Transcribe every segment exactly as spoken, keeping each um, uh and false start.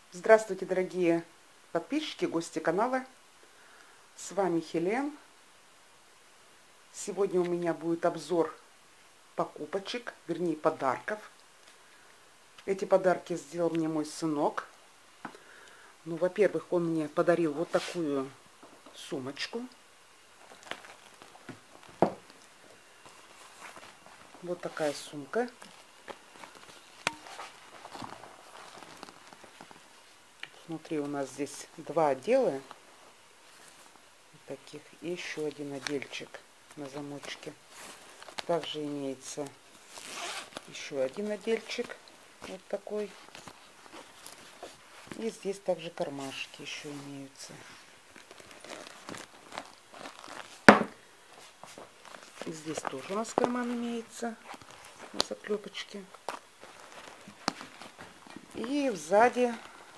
Здравствуйте, дорогие подписчики, гости канала. С вами Хелен. Сегодня у меня будет обзор покупочек, вернее подарков. Эти подарки сделал мне мой сынок. Ну, во-первых, он мне подарил вот такую сумочку. Вот такая сумка. Внутри у нас здесь два отдела таких и еще один отдельчик на замочке. Также имеется еще один отдельчик вот такой. И здесь также кармашки еще имеются. И здесь тоже у нас карман имеется на заклепочке. И сзади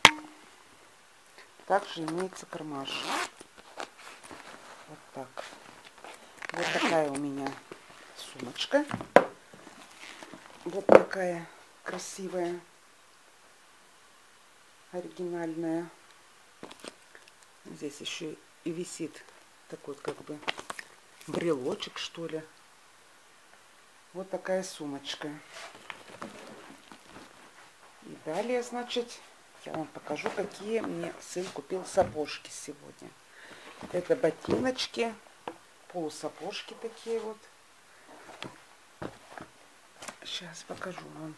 также имеется кармашек. Вот так. Вот такая у меня сумочка. Вот такая красивая, оригинальная. Здесь еще и висит такой как бы брелочек, что ли. Вот такая сумочка. И далее, значит, я вам покажу, какие мне сын купил сапожки сегодня. Это ботиночки, полусапожки такие вот. Сейчас покажу вам.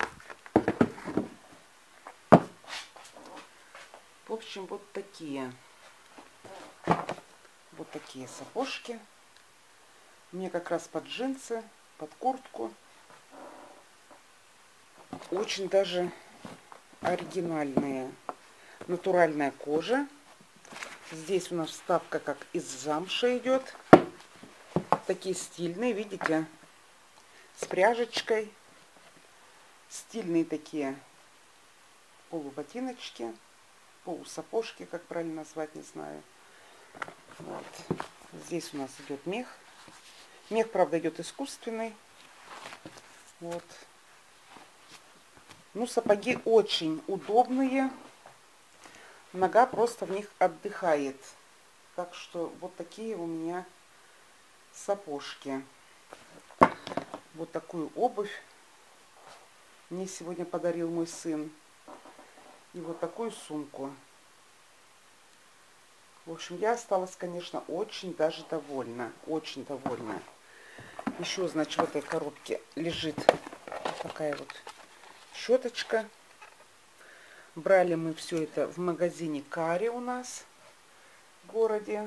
В общем, вот такие. Вот такие сапожки. Мне как раз под джинсы, под куртку. Очень даже оригинальные. Натуральная кожа. Здесь у нас вставка как из замши идет. Такие стильные, видите? С пряжечкой. Стильные такие полуботиночки. Полусапожки, как правильно назвать, не знаю. Вот. Здесь у нас идет мех. Мех, правда, идет искусственный. Вот. Ну, сапоги очень удобные. Нога просто в них отдыхает. Так что вот такие у меня сапожки. Вот такую обувь мне сегодня подарил мой сын. И вот такую сумку. В общем, я осталась, конечно, очень даже довольна. Очень довольна. Еще, значит, в этой коробке лежит вот такая вот щеточка. Брали мы все это в магазине Кари у нас в городе.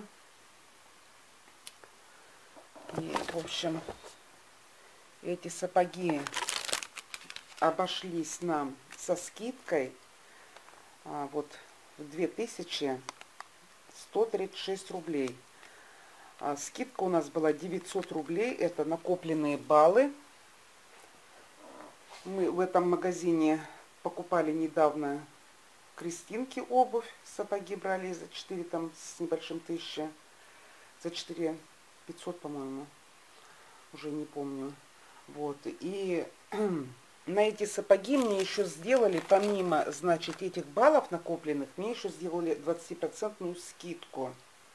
И, в общем, эти сапоги обошлись нам со скидкой а, вот в две тысячи сто тридцать шесть рублей. А, скидка у нас была девятьсот рублей. Это накопленные баллы. Мы в этом магазине покупали недавно Кристинки обувь. Сапоги брали за четыре там с небольшим тысячи. За четыре пятьсот, по-моему. Уже не помню. Вот. И на эти сапоги мне еще сделали, помимо, значит, этих баллов накопленных, мне еще сделали двадцатипроцентную скидку.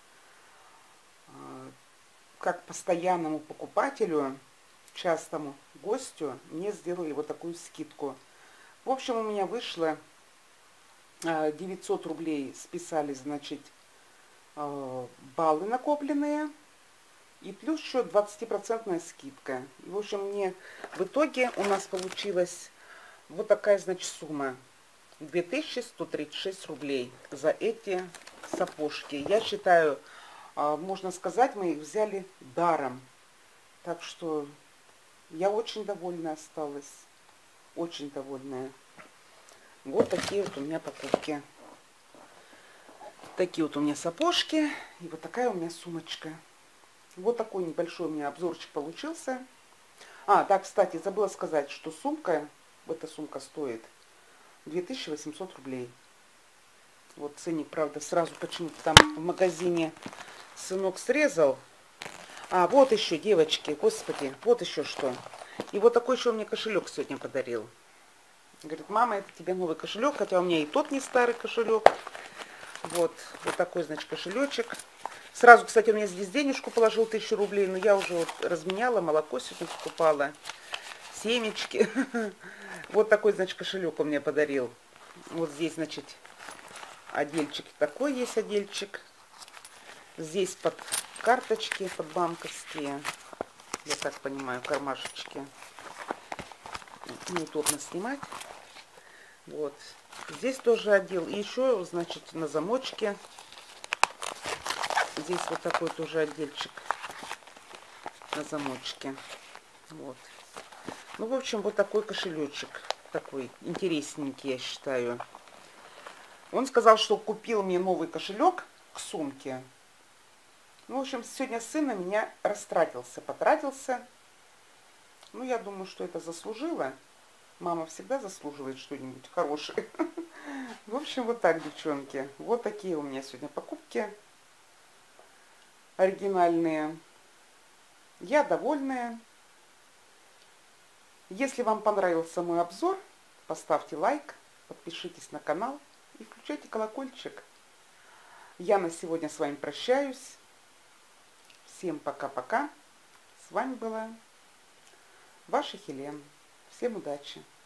Как постоянному покупателю, частому гостю, мне сделали вот такую скидку. В общем, у меня вышло девятьсот рублей, списали, значит, баллы накопленные. И плюс еще двадцатипроцентная скидка. И, в общем, мне в итоге у нас получилась вот такая, значит, сумма. две тысячи сто тридцать шесть рублей за эти сапожки. Я считаю, можно сказать, мы их взяли даром. Так что я очень довольна осталась. Очень довольная. Вот такие вот у меня покупки. Такие вот у меня сапожки. И вот такая у меня сумочка. Вот такой небольшой у меня обзорчик получился. А, да, кстати, забыла сказать, что сумка, эта сумка стоит две тысячи восемьсот рублей. Вот ценник, правда, сразу почему-то там в магазине сынок срезал. А, вот еще, девочки, господи, вот еще что. И вот такой еще мне кошелек сегодня подарил. Говорит, мама, это тебе новый кошелек, хотя у меня и тот не старый кошелек. Вот, вот такой, значит, кошелечек. Сразу, кстати, он мне здесь денежку положил, тысячу рублей, но я уже вот разменяла, молоко сегодня покупала, семечки. Вот такой, значит, кошелек он мне подарил. Вот здесь, значит, отдельчик такой есть, отдельчик. Здесь под карточки, под банковские, я так понимаю, кармашечки. Неудобно снимать. Вот. Здесь тоже отдел. И еще, значит, на замочке. Здесь вот такой тоже отдельчик на замочке. Вот. Ну, в общем, вот такой кошелечек. Такой интересненький, я считаю. Он сказал, что купил мне новый кошелек к сумке. Ну, в общем, сегодня сын на меня растратился, потратился. Ну, я думаю, что это заслужило. Мама всегда заслуживает что-нибудь хорошее. В общем, вот так, девчонки. Вот такие у меня сегодня покупки. Оригинальные. Я довольная. Если вам понравился мой обзор, поставьте лайк, подпишитесь на канал и включайте колокольчик. Я на сегодня с вами прощаюсь. Всем пока-пока. С вами была ваша Хелен. Всем удачи!